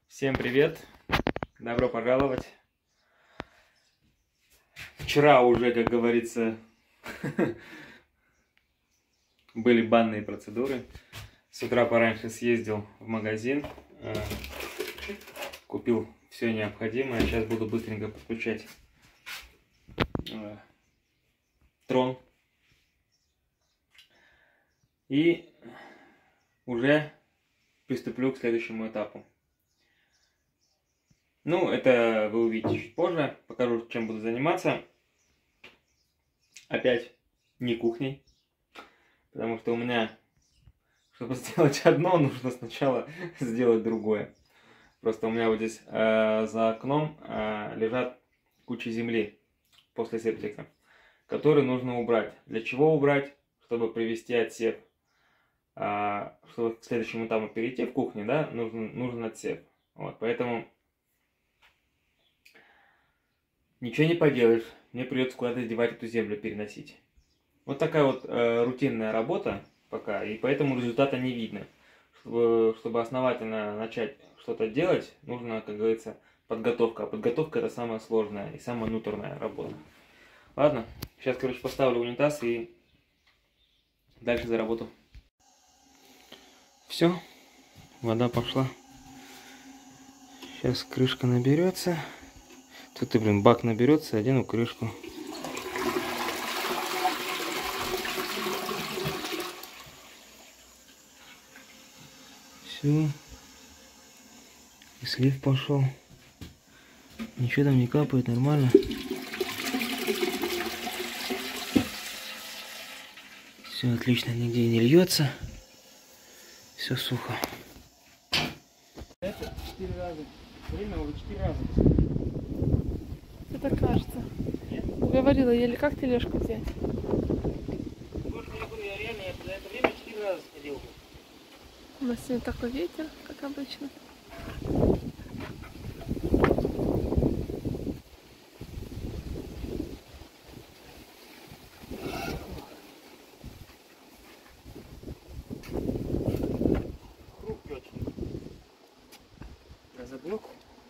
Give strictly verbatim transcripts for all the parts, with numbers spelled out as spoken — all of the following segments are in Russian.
Всем привет! Добро пожаловать! Вчера уже, как говорится, были банные процедуры. С утра пораньше съездил в магазин, купил все необходимое. Сейчас буду быстренько подключать трон. И уже приступлю к следующему этапу. Ну, это вы увидите чуть позже. Покажу, чем буду заниматься. Опять не кухней. Потому что у меня, чтобы сделать одно, нужно сначала сделать другое. Просто у меня вот здесь э, за окном э, лежат куча земли после септика, которые нужно убрать. Для чего убрать? Чтобы привести отсев. Э, чтобы к следующему этапу перейти в кухне, да, нужен, нужен отсев. Вот, поэтому ничего не поделаешь, мне придется куда-то девать эту землю, переносить. Вот такая вот э, рутинная работа пока, и поэтому результата не видно. Чтобы, чтобы основательно начать что-то делать, нужно, как говорится, подготовка. А подготовка — это самая сложная и самая муторная работа. Ладно, сейчас, короче, поставлю унитаз и дальше за работу. Все, вода пошла. Сейчас крышка наберется. Тут и, блин, бак наберется, одену крышку. Все. И слив пошел. Ничего там не капает, нормально. Все отлично, нигде не льется. Все сухо. Это четыре раза. Время уже четыре раза. Это кажется. Нет? Говорила, еле как тележку взять? Может, я говорю, я реально я за это время четыре раза сходил. У нас сегодня такой ветер, как обычно. Хрупкий очень. Разоблок.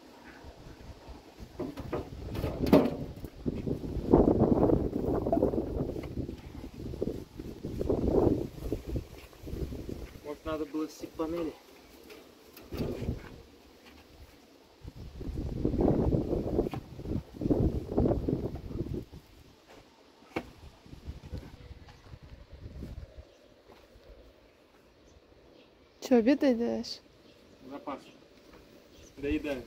Надо было снять панели. Че, обедаешь? Запас. Доедаю.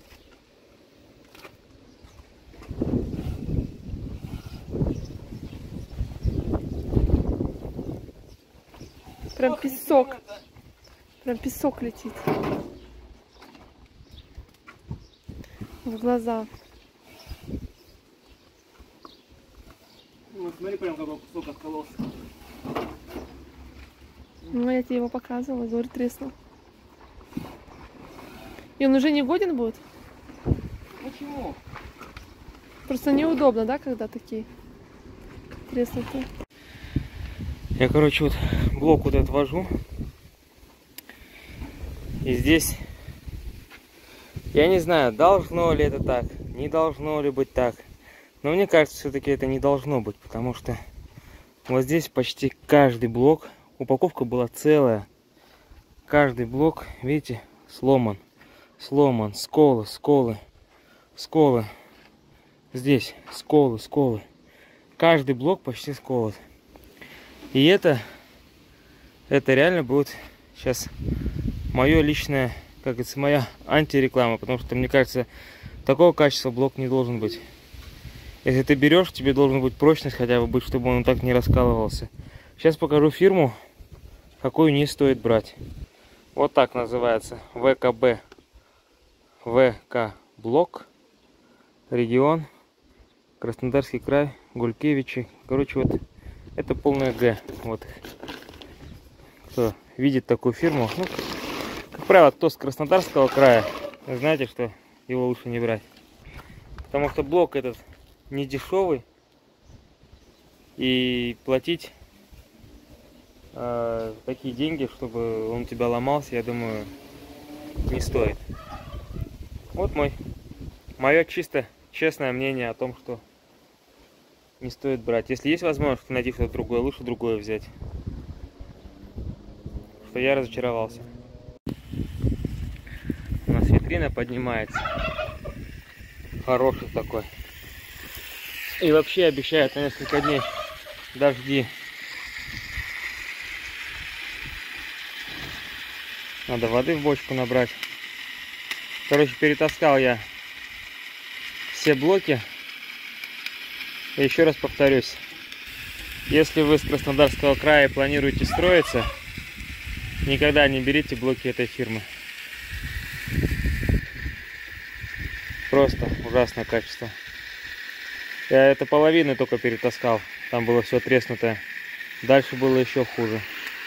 Прям песок. Прям песок летит в глаза. Вот смотри, прям какой кусок откололся. Ну, я тебе его показывала, говорю, треснул. И он уже не годен будет? Почему? Просто неудобно, да, когда такие треснутые. Я, короче, вот блок вот этот вожу. И здесь, я не знаю, должно ли это так, не должно ли быть так. Но мне кажется, все-таки это не должно быть, потому что вот здесь почти каждый блок, упаковка была целая. Каждый блок, видите, сломан, сломан, сколы, сколы, сколы. Здесь сколы, сколы. Каждый блок почти сколот. И это, это реально будет сейчас мое личное, как говорится, моя антиреклама, потому что, мне кажется, такого качества блок не должен быть. Если ты берешь, тебе должен быть прочность хотя бы быть, чтобы он так не раскалывался. Сейчас покажу фирму, какую не стоит брать. Вот так называется. ВКБ. ВК Блок. Регион. Краснодарский край. Гулькевичи. Короче, вот это полная Г. Вот. Кто видит такую фирму, ну, как правило, кто с Краснодарского края, вы знаете, что его лучше не брать. Потому что блок этот не дешевый. И платить э, такие, такие деньги, чтобы он у тебя ломался, я думаю, не стоит. Вот мой, мое чисто честное мнение о том, что не стоит брать. Если есть возможность найти что-то другое, лучше другое взять. Что я разочаровался. У нас витрина поднимается. Хороший такой. И вообще обещают на несколько дней дожди. Надо воды в бочку набрать. Короче, перетаскал я все блоки. И еще раз повторюсь. Если вы с Краснодарского края планируете строиться, никогда не берите блоки этой фирмы. Просто ужасное качество. Я это половину только перетаскал. Там было все треснутое. Дальше было еще хуже.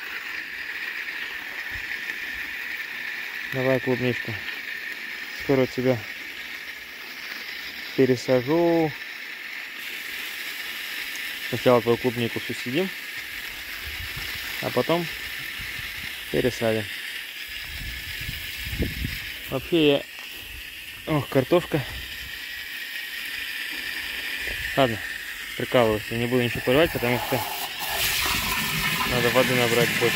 Давай клубничку. Скоро тебя пересажу. Сначала твою клубнику съедим, а потом пересадим. Вообще я... Ох, картошка. Ладно, прикалываюсь. Я не буду ничего поливать, потому что надо воды набрать больше.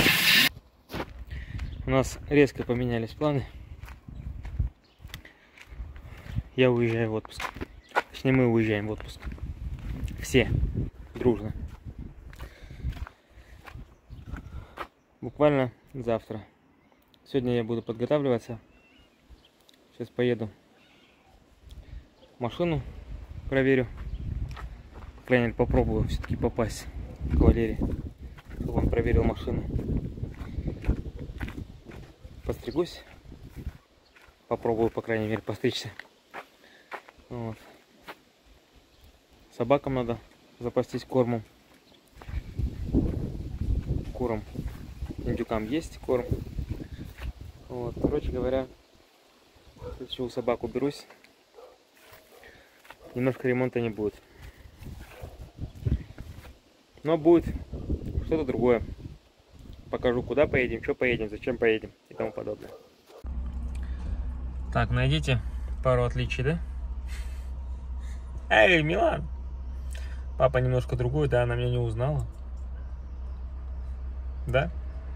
У нас резко поменялись планы. Я уезжаю в отпуск. Точнее, мы уезжаем в отпуск. Все. Дружно. Буквально завтра. Сегодня я буду подготавливаться. Сейчас поеду. Машину проверю. По крайней мере, попробую все-таки попасть к Валерии, чтобы он проверил машину. Постригусь. Попробую, по крайней мере, постричься. Вот. Собакам надо запастись кормом. Курам, индюкам есть корм. Вот. Короче говоря, еще собак уберусь. Немножко ремонта не будет. Но будет что-то другое. Покажу, куда поедем, что поедем, зачем поедем и тому подобное. Так, найдите пару отличий, да? Эй, Милан! Папа немножко другой, да, она меня не узнала. Да?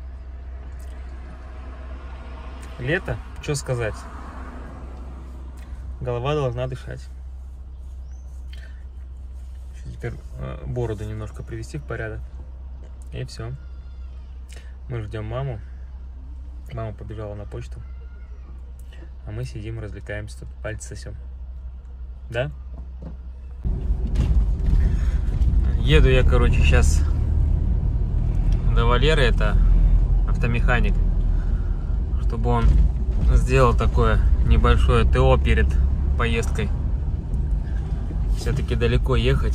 Лето, что сказать? Голова должна дышать. Сейчас теперь э, бороду немножко привести в порядок. И все. Мы ждем маму. Мама побежала на почту. А мы сидим, развлекаемся, тут пальцы сосем. Да? Еду я, короче, сейчас до Валеры, это автомеханик, чтобы он сделал такое небольшое ТО перед поездкой. Все-таки далеко ехать.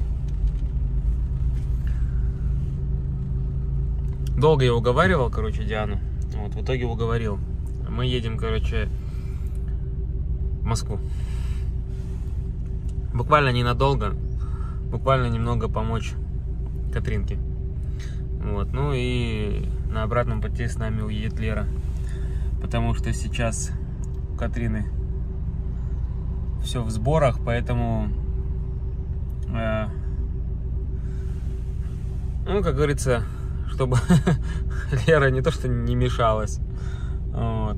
Долго я уговаривал, короче, Диану. Вот, в итоге уговорил. Мы едем, короче, в Москву. Буквально ненадолго. Буквально немного помочь Катринке. Вот. Ну и на обратном пути с нами уедет Лера. Потому что сейчас у Катрины все в сборах, поэтому э, ну, как говорится, чтобы Лера не то что не мешалась. Вот.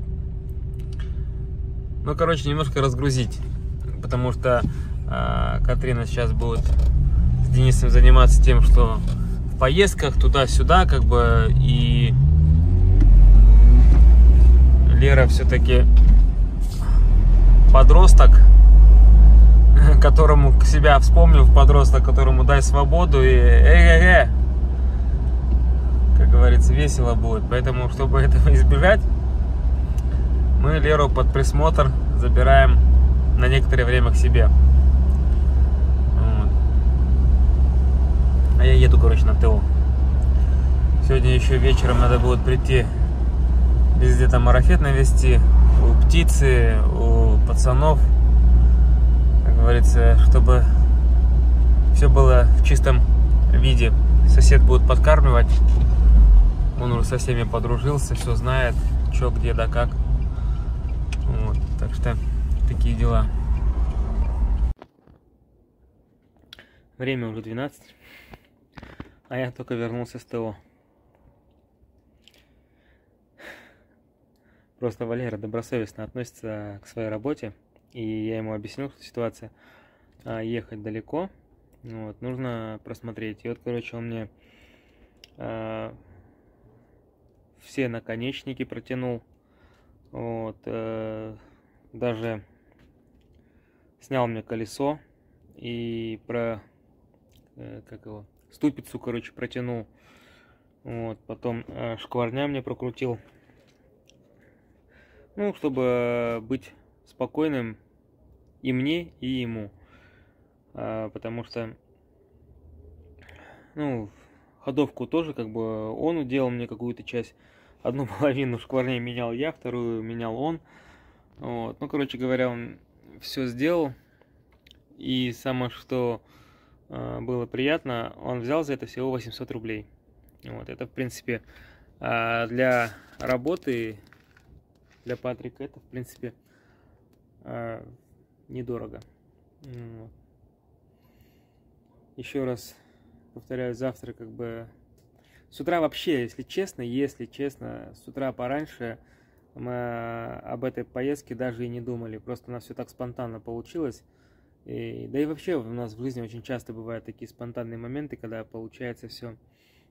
Ну, короче, немножко разгрузить. Потому что э, Катрина сейчас будет с Денисом заниматься тем, что в поездках туда-сюда, как бы, и Лера все-таки подросток, которому, к себя вспомнив, подросток, которому дай свободу, и э-э-э, как говорится, весело будет. Поэтому, чтобы этого избежать, мы Леру под присмотр забираем на некоторое время к себе. Вот. А я еду, короче, на ТО. Сегодня еще вечером надо будет прийти, везде там марафет навести, у птицы, у пацанов, как говорится, чтобы все было в чистом виде. Сосед будет подкармливать, он уже со всеми подружился, все знает, что, где, да как. Вот. Так что такие дела. Время уже двенадцать, а я только вернулся с ТО. Просто Валера добросовестно относится к своей работе, и я ему объяснил, что ситуация а, ехать далеко, вот, нужно просмотреть. И вот, короче, он мне а, все наконечники протянул, вот, а, даже снял мне колесо и про, а, как его, ступицу, короче, протянул, вот, потом а, шкварня мне прокрутил. Ну, чтобы быть спокойным и мне, и ему. А, потому что, ну, ходовку тоже, как бы, он уделал мне какую-то часть. Одну половину шкварней менял я, вторую менял он. Вот. Ну, короче говоря, он все сделал. И самое, что а, было приятно, он взял за это всего восемьсот рублей. Вот. Это, в принципе, а, для работы... Для Патрика это, в принципе, э, недорого. Вот. Еще раз повторяю, завтра как бы... С утра вообще, если честно, если честно, с утра пораньше мы об этой поездке даже и не думали. Просто у нас все так спонтанно получилось. И, да и вообще у нас в жизни очень часто бывают такие спонтанные моменты, когда получается все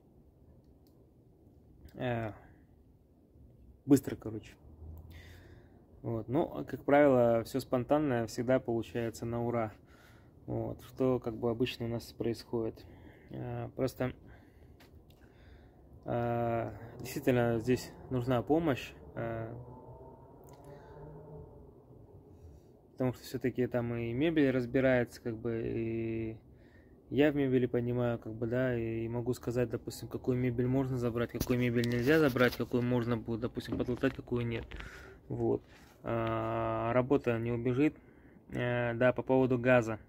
э, быстро, короче. Вот. Но, как правило, все спонтанное всегда получается на ура. Вот. Что как бы обычно у нас происходит. Просто действительно здесь нужна помощь. Потому что все-таки там и мебель разбирается, как бы, и я в мебели понимаю, как бы, да, и могу сказать, допустим, какую мебель можно забрать, какую мебель нельзя забрать, какую можно будет, допустим, подлатать, какую нет. Вот. Работа не убежит. Да, по поводу газа,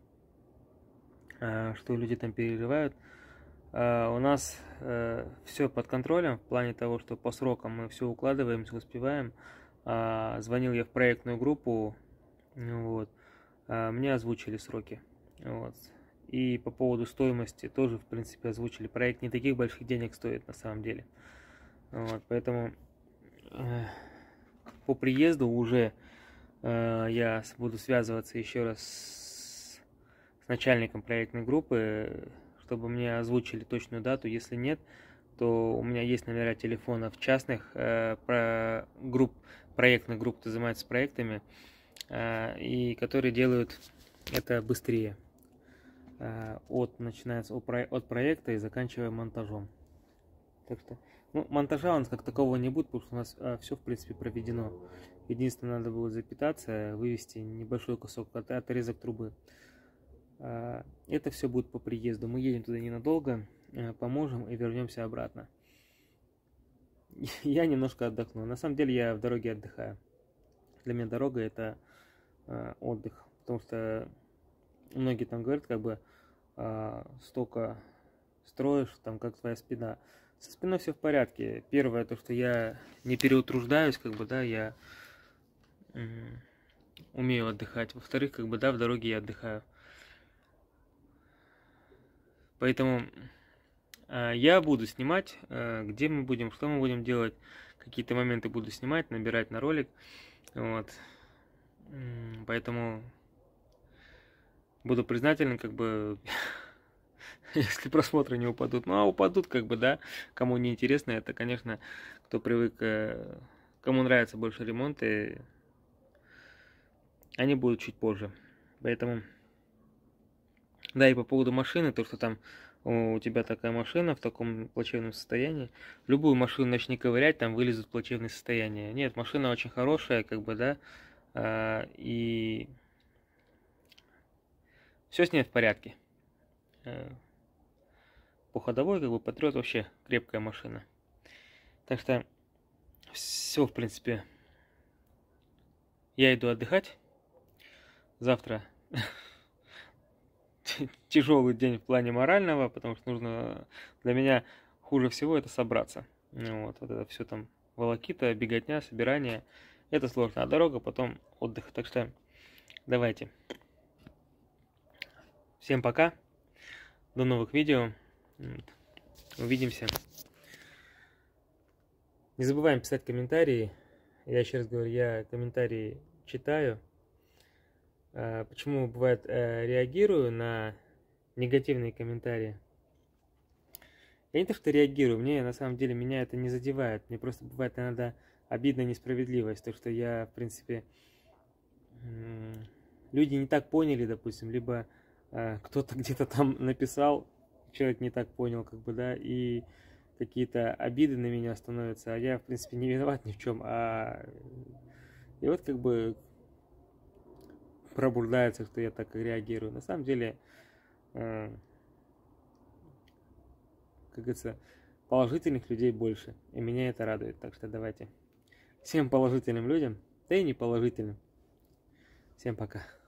что люди там переживают. У нас все под контролем в плане того, что по срокам мы все укладываем, все успеваем. Звонил я в проектную группу, вот, мне озвучили сроки. Вот. И по поводу стоимости тоже, в принципе, озвучили. Проект не таких больших денег стоит на самом деле. Вот, поэтому по приезду уже э, я буду связываться еще раз с, с начальником проектной группы, чтобы мне озвучили точную дату. Если нет, то у меня есть номера телефонов частных э, про групп, проектных групп, кто занимается проектами, э, и которые делают это быстрее. Э, от, начинается от, от проекта и заканчивая монтажом. Так что, ну, монтажа у нас как такового не будет, потому что у нас а, все, в принципе, проведено. Единственное, надо будет запитаться, вывести небольшой кусок, от, отрезок трубы. А, это все будет по приезду. Мы едем туда ненадолго, а, поможем и вернемся обратно. Я немножко отдохну. На самом деле я в дороге отдыхаю. Для меня дорога это а, отдых. Потому что многие там говорят, как бы, а, столько строишь, там, как твоя спина. Со спиной все в порядке. Первое, то, что я не переутруждаюсь, как бы, да, я м- умею отдыхать. Во-вторых, как бы, да, в дороге я отдыхаю. Поэтому э, я буду снимать, э, где мы будем, что мы будем делать. Какие-то моменты буду снимать, набирать на ролик. Вот. М- поэтому буду признателен, как бы... Если просмотры не упадут. Ну, а упадут, как бы, да. Кому не интересно, это, конечно, кто привык, кому нравятся больше ремонты, они будут чуть позже. Поэтому, да, и по поводу машины, то, что там у тебя такая машина в таком плачевном состоянии, любую машину начни ковырять, там вылезут в плачевное состояние. Нет, машина очень хорошая, как бы, да, и все с ней в порядке. По ходовой, как бы, Патриот вообще крепкая машина. Так что все, в принципе, я иду отдыхать. Завтра тяжелый день в плане морального, потому что нужно, для меня хуже всего это собраться. Вот, вот это все там волокита, беготня, собирание. Это сложно. А дорога потом отдых. Так что давайте. Всем пока. До новых видео. Увидимся. Не забываем писать комментарии. Я еще раз говорю, я комментарии читаю. Почему бывает реагирую на негативные комментарии? Я не то что реагирую, мне на самом деле меня это не задевает. Мне просто бывает иногда обидная несправедливость, то что я, в принципе, люди не так поняли, допустим, либо кто-то где-то там написал, человек не так понял, как бы, да, и какие-то обиды на меня становятся, а я, в принципе, не виноват ни в чем, а и вот как бы пробуждается, что я так реагирую. На самом деле, э, как говорится, положительных людей больше, и меня это радует. Так что давайте всем положительным людям, да и не положительным. Всем пока.